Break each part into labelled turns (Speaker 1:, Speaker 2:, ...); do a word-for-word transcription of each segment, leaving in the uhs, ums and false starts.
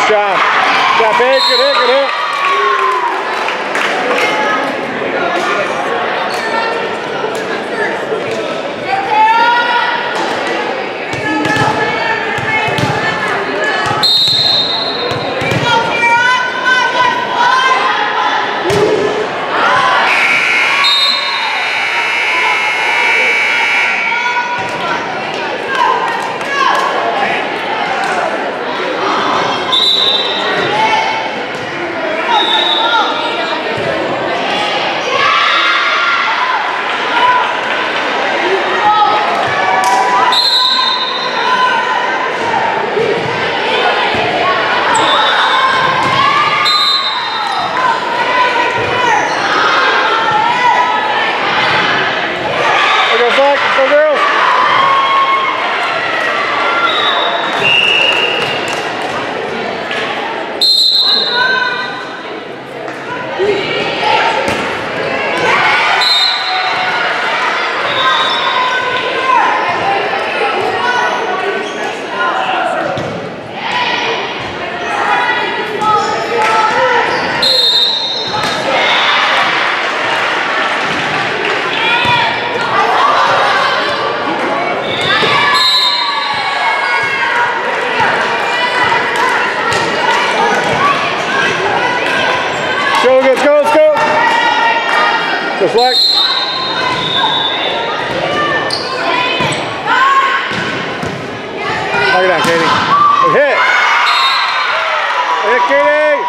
Speaker 1: Nice job. Good job, Paige. Good hit, good hit. Go girls! Go, let's go, let's go. Go flex. Knock it down, Katie. Good hit. Hit, Katie.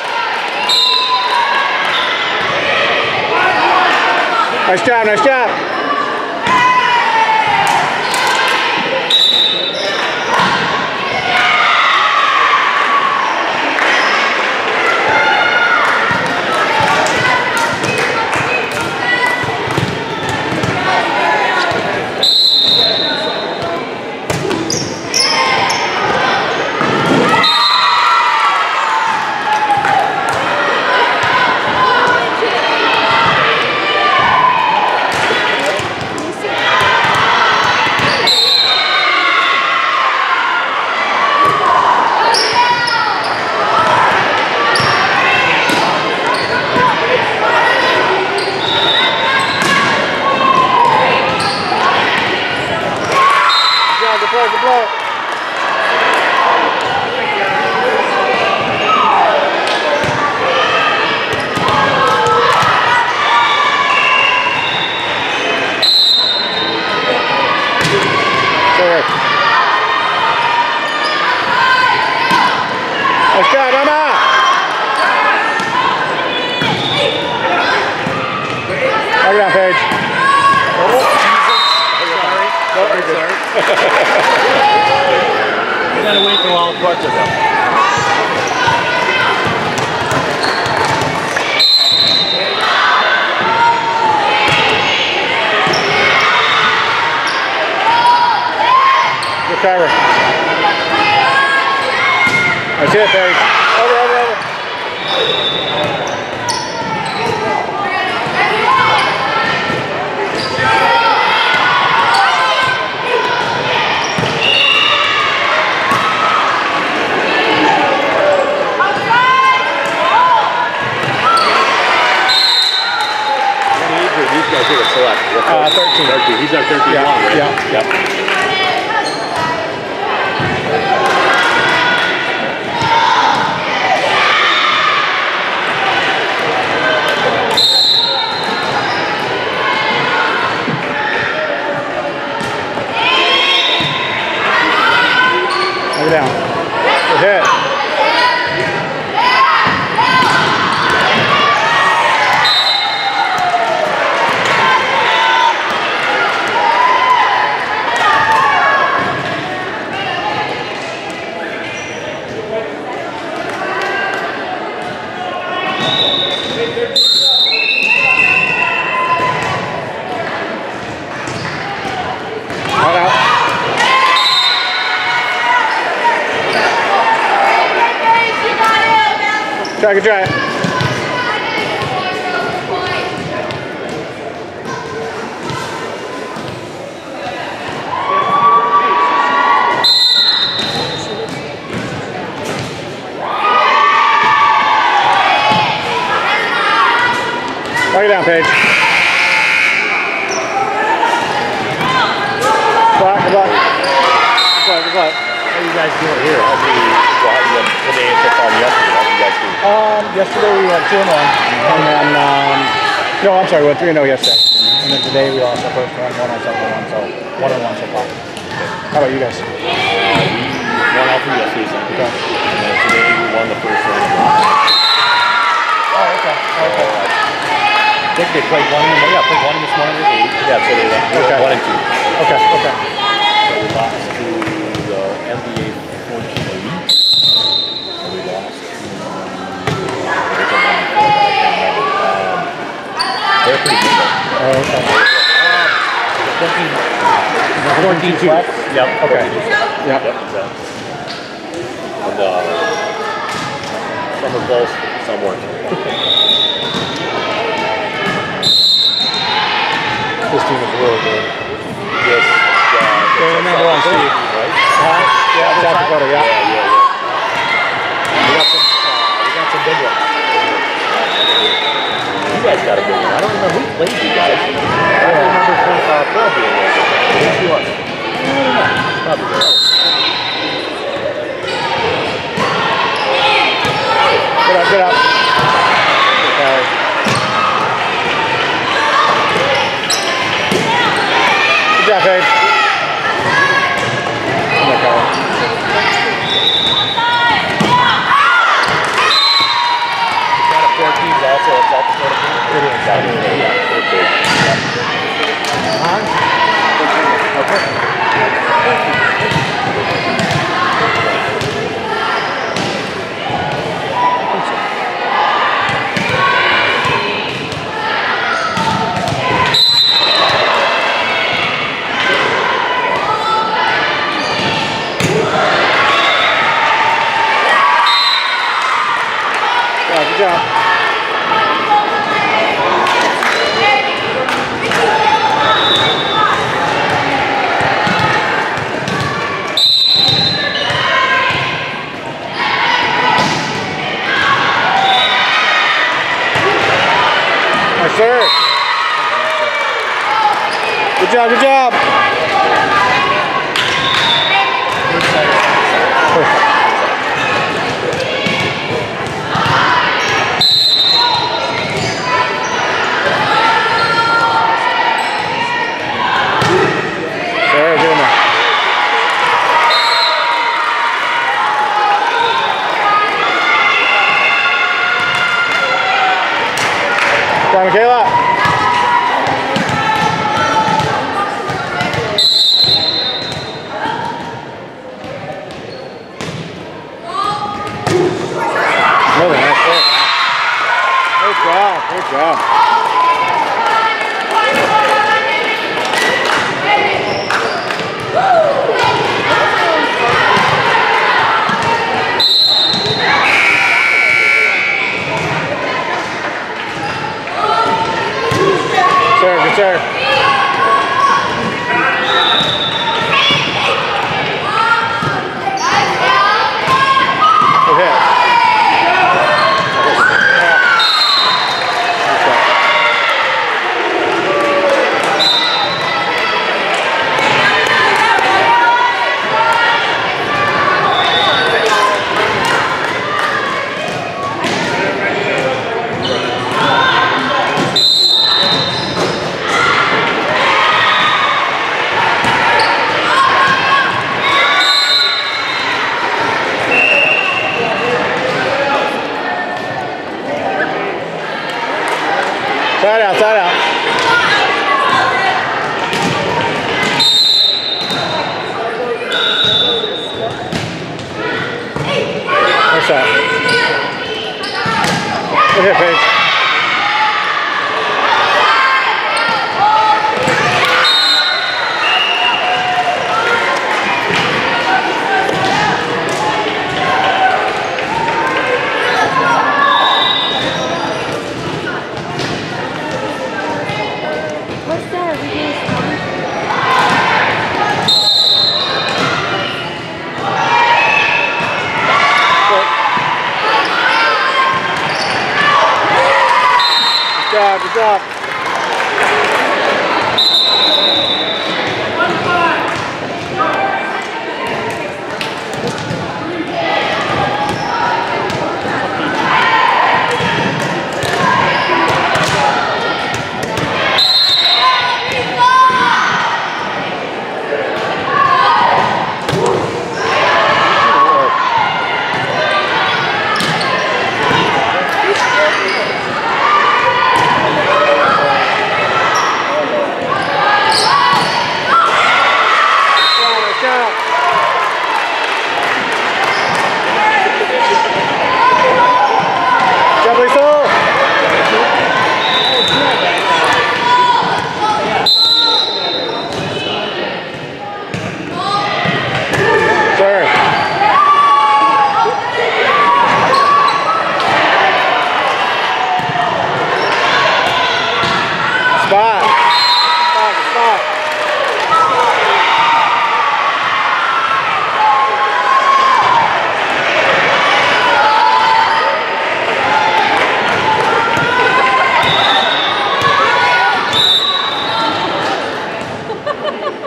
Speaker 1: Nice job, nice job. Blow, good blow. Sorry. Nice job, Emma. Knock it down, Paige.
Speaker 2: Sorry, sorry. You gotta wait till all parts of them.
Speaker 1: Good cover. That's it, Paige. Over, over, over.
Speaker 2: These guys here are select.
Speaker 1: Uh, thirteen.
Speaker 2: thirteen. He's our thirteen
Speaker 1: yeah,
Speaker 2: long, right?
Speaker 1: Yeah, yeah. Knock it down. Good hit. Try, good try. Paige. Good luck, good luck. Good luck, good luck.
Speaker 2: How you guys doing here? How do you, well, how do you, what day is on yesterday? How do you guys do?
Speaker 1: Um, yesterday we went two and one, and then um, no, I'm sorry, we went three and zero yesterday, and then today we lost our first one, one on second one, so one and one so far. How about you guys?
Speaker 2: Uh, we won all three yesterday, so
Speaker 1: Okay.
Speaker 2: and then today we won the first one. And lost.
Speaker 1: Oh, okay. Okay.
Speaker 2: Uh, I think they played one in the morning. Yeah, played one in this morning at eight. Yeah, so they went they
Speaker 1: Okay.
Speaker 2: went one and two.
Speaker 1: Okay. Okay.
Speaker 2: So we lost to the N B A fourteen Elite. And we lost to there's a one before that, I can't remember. Um, they're pretty good though.
Speaker 1: Oh, okay.
Speaker 2: fourteen,
Speaker 1: fourteen two.
Speaker 2: Yep.
Speaker 1: Okay.
Speaker 2: fourteen two.
Speaker 1: Yep.
Speaker 2: Yep, exactly. And uh, some are close, some weren't.
Speaker 1: This team is really good.
Speaker 2: Yes. Uh,
Speaker 1: They're number one seed.
Speaker 2: Right?
Speaker 1: Huh? Yeah, South Dakota, yeah.
Speaker 2: Yeah, yeah, yeah. We got some, uh, we got some big ones. You guys got a good one. I don't remember who played you guys. I don't remember uh, Pearl being there. Who was? I don't know. Probably there.
Speaker 1: Get up, get up. Okay. Good job, Paige. Oh my God.
Speaker 2: It's not a four teams also. It's all the team.
Speaker 1: It is.
Speaker 2: Yeah, they're big.
Speaker 1: Yeah, good job. Yes, sir. Good job, good job. Perfect. Sir, get in there. Come on, Michaela.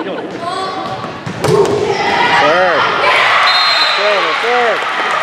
Speaker 1: Third. Third, third.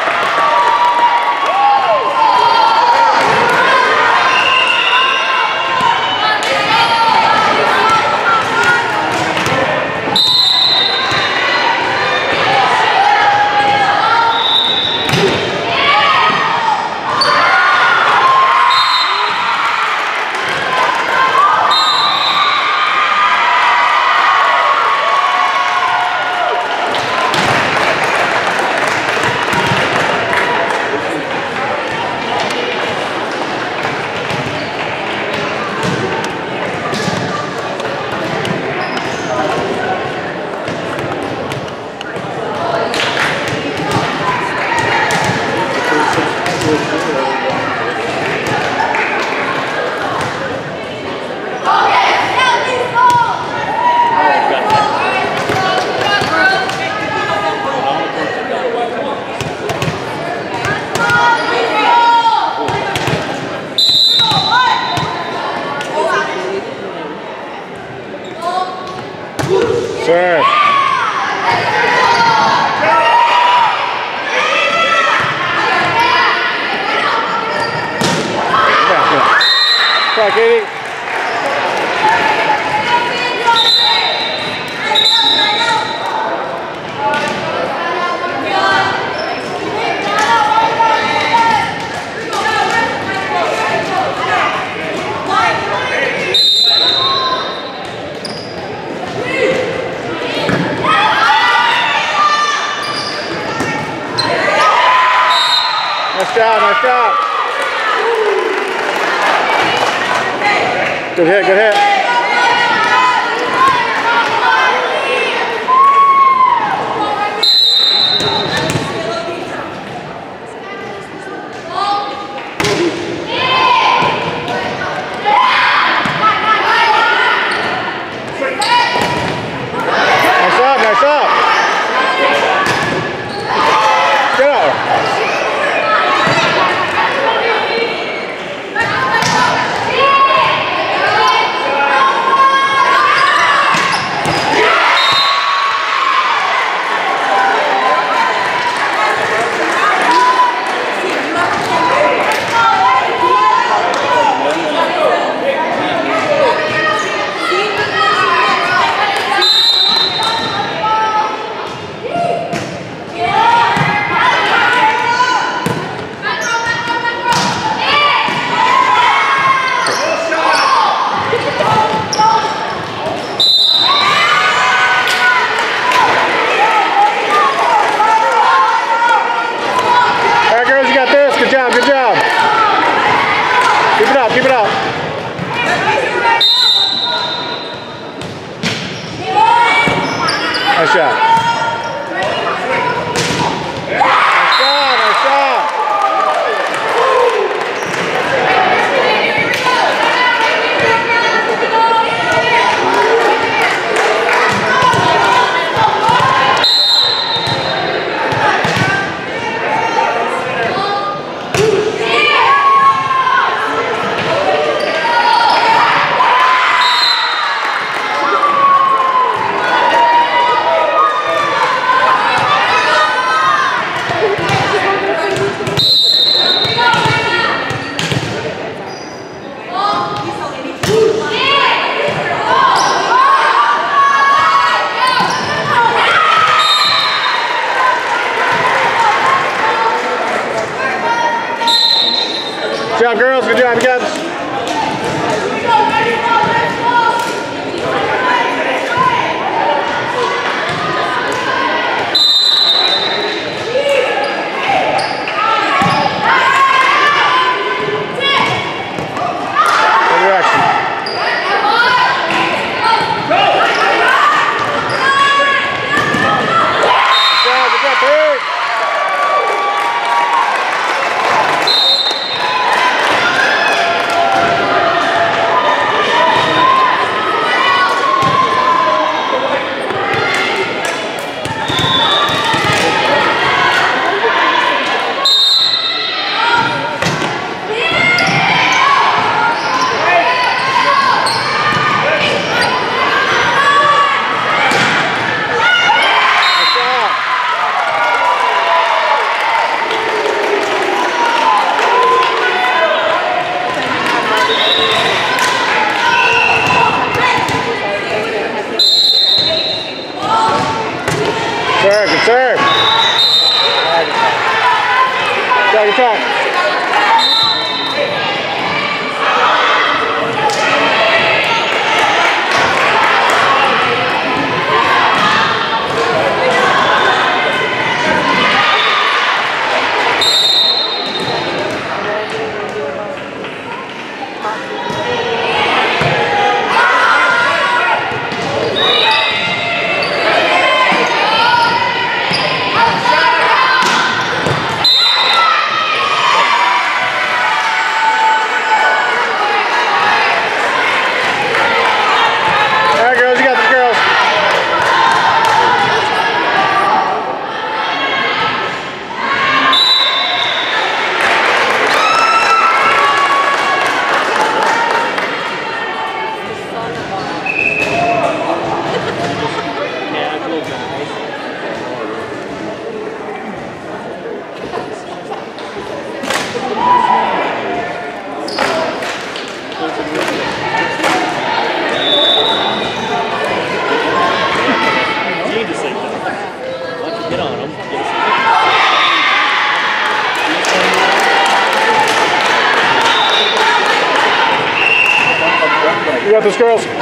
Speaker 1: Serve. Come on, Katie. Nice job, nice job. Good hit, good hit. Nice up, nice up. Go. Good job, good job. Keep it up, keep it up. Nice shot. Nice job, nice job. Good job, girls. Good job, guys. Serve. Drag attack. You got this, girls.